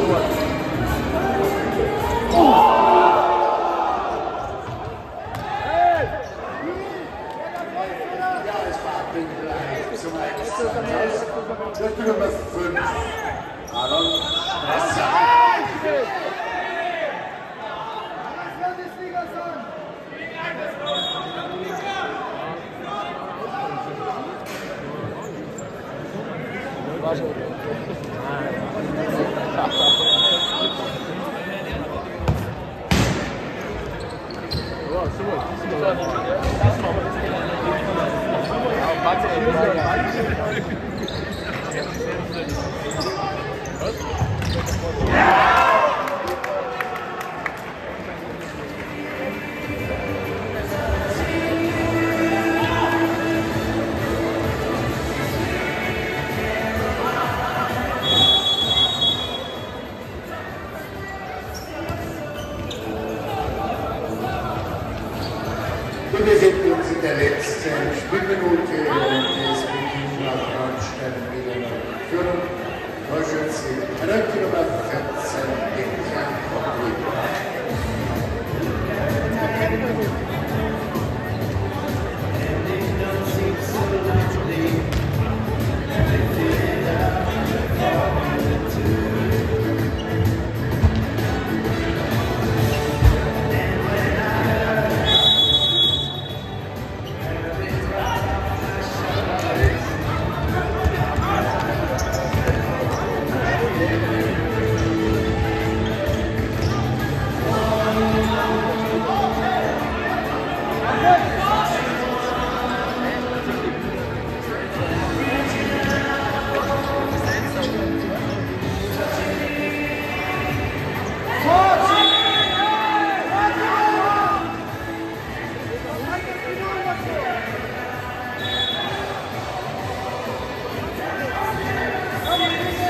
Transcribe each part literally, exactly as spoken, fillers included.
Nummer fünf, Aaron Strasser. Wir befinden uns in der letzten Spielminute des Beginn nach Randstein wieder in Führung. Torschütze Röcke Nummer vierzehn, Etienne Koppel.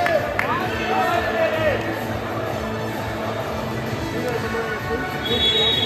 Thank you.